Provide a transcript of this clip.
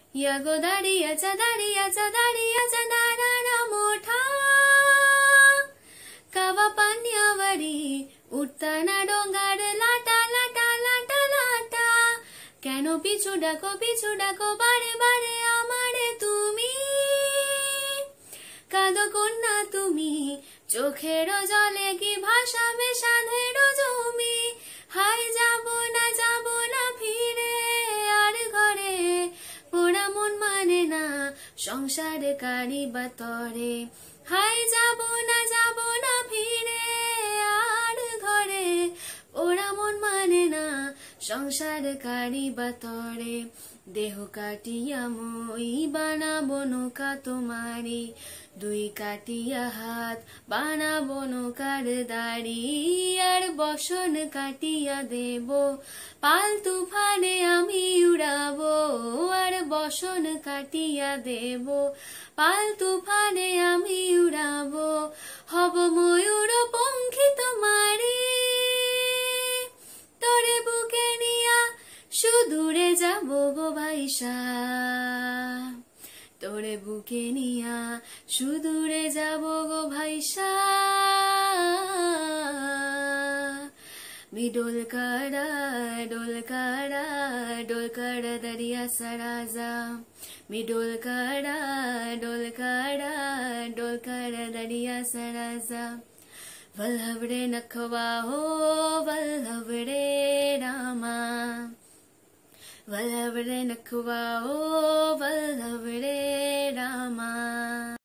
या दाडियाचा दारारा मोठा कावा पाण्यावरी उठताना डोंगर लाटा लाटा लाटा लाटा केन पिछू डाको बारे बारे आमारे तुमी कादो कन्या तुमी चोखेर जले कि भाषाबे साधेर जमी हाय जाबो ना फिरे आर घरे पोड़ा मन माने ना संसार कारी बातरे हाय जाबो ना फिरे आर घरे पोड़ा मन माने ना संसार कारी बातरे देह काटिया মই বানাবো নৌকা তোমারি দুই কাটিয়া হাত বানাবো নৌকার দাড়ি আর বসন কাটিয়া দেব পাল তুফানে আমি উড়াবো আর বসন কাটিয়া দেব পাল তুফানে আমি উড়াবো হব ময়ূর পঙ্খী তোমারি তোরে বুকে নিয়া সুদূরে যাবো গো ভাইসা তোরে বুকে নিয়া সুদূরে যাবো গো ভাইসা डोल काड़ा दरिया सराजा मी डोल काड़ा दरिया सराजा वल्लभरे नखवा हो वल्लभरे रामा वल्लभरे नखवा हो वल्लभरे रामा।